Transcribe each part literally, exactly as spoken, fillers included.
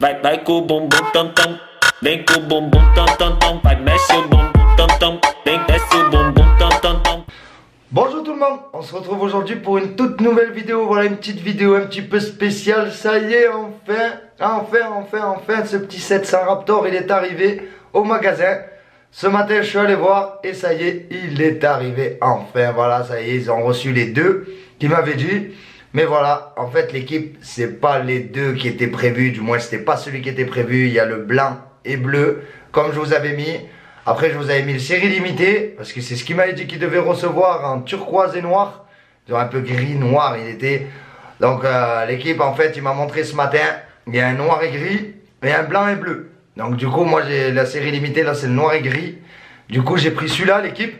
Vai, vai com o bumbum tam tam. Vem com o bumbum tam tam tam. Vai, mexe o bumbum tam tam. Vem, desce o bumbum tam tam tam. Bonjour tout le monde, on se retrouve aujourd'hui pour une toute nouvelle vidéo. Voilà une petite vidéo un petit peu spéciale. Ça y est, enfin, enfin, enfin, enfin, ce petit sept cents Raptor, il est arrivé au magasin. Ce matin, je suis allé voir et ça y est, il est arrivé enfin. Voilà, ça y est, ils ont reçu les deux qu'ils m'avaient dit. Mais voilà, en fait, l'équipe, c'est pas les deux qui étaient prévus. Du moins, c'était pas celui qui était prévu. Il y a le blanc et bleu, comme je vous avais mis. Après, je vous avais mis le série limitée, parce que c'est ce qu'il m'avait dit qu'il devait recevoir en turquoise et noir. Genre un peu gris, noir, il était. Donc, euh, l'équipe, en fait, il m'a montré ce matin. Il y a un noir et gris et un blanc et bleu. Donc, du coup, moi, j'ai la série limitée, là, c'est le noir et gris. Du coup, j'ai pris celui-là, l'équipe.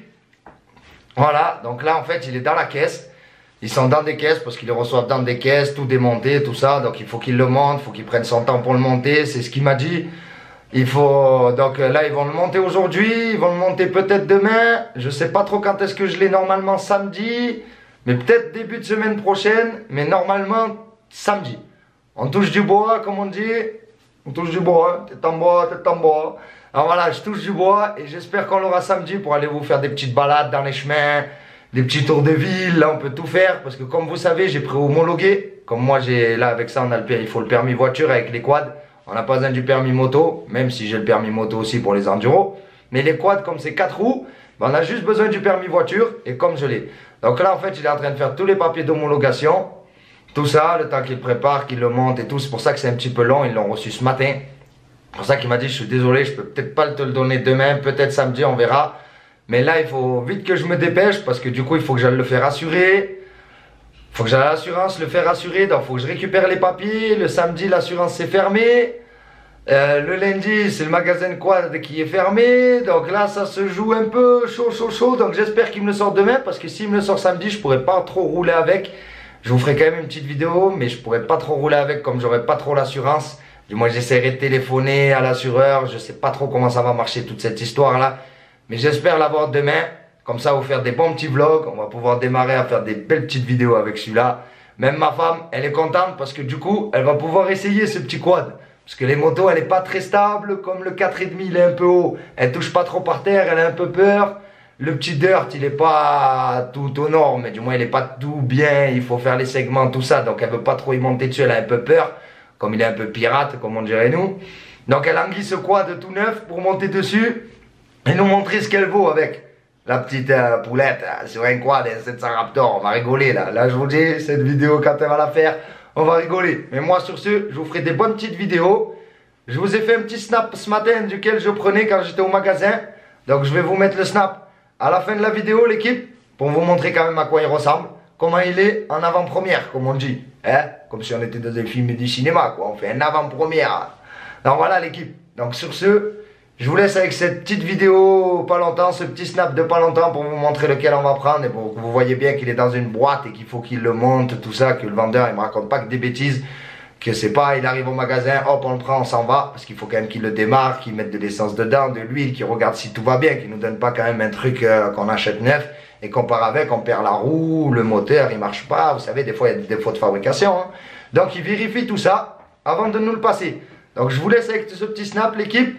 Voilà, donc là, en fait, il est dans la caisse. Ils sont dans des caisses, parce qu'ils le reçoivent dans des caisses, tout démonté, tout ça. Donc, il faut qu'ils le montent, il faut qu'ils prennent son temps pour le monter. C'est ce qu'il m'a dit. Il faut, donc là, ils vont le monter aujourd'hui, ils vont le monter peut-être demain. Je sais pas trop quand est-ce que je l'ai normalement samedi, mais peut-être début de semaine prochaine, mais normalement samedi. On touche du bois, comme on dit. On touche du bois, tête en bois, tête en bois. Alors voilà, je touche du bois et j'espère qu'on l'aura samedi pour aller vous faire des petites balades dans les chemins, des petits tours de ville. Là, on peut tout faire parce que comme vous savez, j'ai pré-homologué. Comme moi, j'ai là avec ça, on a le, il faut le permis voiture avec les quads. On n'a pas besoin du permis moto, même si j'ai le permis moto aussi pour les enduros. Mais les quads, comme c'est quatre roues, ben on a juste besoin du permis voiture et comme je l'ai. Donc là, en fait, il est en train de faire tous les papiers d'homologation. Tout ça, le temps qu'il prépare, qu'il le monte et tout. C'est pour ça que c'est un petit peu long. Ils l'ont reçu ce matin. C'est pour ça qu'il m'a dit, je suis désolé, je peux peut-être pas te le donner demain, peut-être samedi, on verra. Mais là, il faut vite que je me dépêche parce que du coup, il faut que j'aille le faire assurer. Il faut que j'aille à l'assurance le faire assurer, donc il faut que je récupère les papiers. Le samedi, l'assurance c'est fermé. Euh, le lundi, c'est le magasin quad qui est fermé. Donc là, ça se joue un peu chaud, chaud, chaud. Donc j'espère qu'il me le sort demain parce que s'il me le sort samedi, je pourrais pas trop rouler avec. Je vous ferai quand même une petite vidéo, mais je pourrais pas trop rouler avec comme j'aurais pas trop l'assurance. Du moins, j'essaierai de téléphoner à l'assureur. Je sais pas trop comment ça va marcher toute cette histoire là. Mais j'espère l'avoir demain. Comme ça, vous faire des bons petits vlogs. On va pouvoir démarrer à faire des belles petites vidéos avec celui-là. Même ma femme, elle est contente parce que du coup, elle va pouvoir essayer ce petit quad. Parce que les motos, elle n'est pas très stable. Comme le quatre virgule cinq, il est un peu haut. Elle touche pas trop par terre, elle a un peu peur. Le petit dirt, il n'est pas tout aux normes. Mais du moins, il n'est pas tout bien. Il faut faire les segments, tout ça. Donc, elle veut pas trop y monter dessus. Elle a un peu peur. Comme il est un peu pirate, comme on dirait nous. Donc, elle anguille ce quad tout neuf pour monter dessus. Et nous montrer ce qu'elle vaut avec. La petite euh, poulette euh, sur un quad et sept cents Raptor, on va rigoler là. Là je vous dis, cette vidéo quand elle va la faire, on va rigoler. Mais moi sur ce, je vous ferai des bonnes petites vidéos. Je vous ai fait un petit snap ce matin duquel je prenais quand j'étais au magasin. Donc je vais vous mettre le snap à la fin de la vidéo l'équipe, pour vous montrer quand même à quoi il ressemble. Comment il est en avant-première comme on dit. Hein, comme si on était dans un film du cinéma quoi, on fait un avant-première. Donc voilà l'équipe. Donc sur ce... je vous laisse avec cette petite vidéo pas longtemps, ce petit snap de pas longtemps pour vous montrer lequel on va prendre et pour que vous voyez bien qu'il est dans une boîte et qu'il faut qu'il le monte, tout ça, que le vendeur il me raconte pas que des bêtises, que c'est pas il arrive au magasin, hop on le prend, on s'en va, parce qu'il faut quand même qu'il le démarre, qu'il mette de l'essence dedans, de l'huile, qu'il regarde si tout va bien, qu'il nous donne pas quand même un truc euh, qu'on achète neuf et qu'on part avec, on perd la roue, le moteur il marche pas, vous savez des fois il y a des défauts de fabrication, hein. Donc il vérifie tout ça avant de nous le passer. Donc je vous laisse avec ce petit snap l'équipe.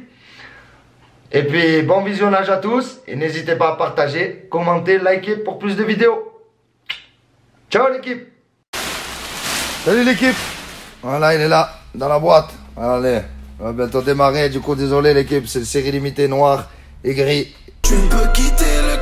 Et puis, bon visionnage à tous. Et n'hésitez pas à partager, commenter, liker pour plus de vidéos. Ciao l'équipe. Salut l'équipe. Voilà, il est là, dans la boîte. Allez, on va bientôt démarrer. Du coup, désolé l'équipe, c'est une série limitée noire et gris. Tu peux quitter le